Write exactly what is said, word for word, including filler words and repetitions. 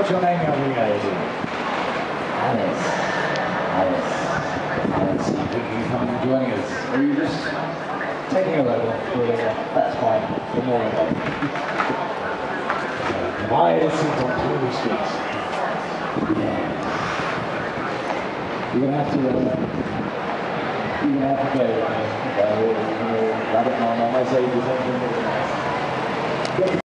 what's your name, young lady? Alice. Alice. Alice, you think you come and joining us? Or are you just taking a load off? That's fine. You're more than welcome. My innocent on Ghoulish streets. Yeah. You're gonna have to, uh, you're gonna have to go. Uh, rabbit man, I might say you something.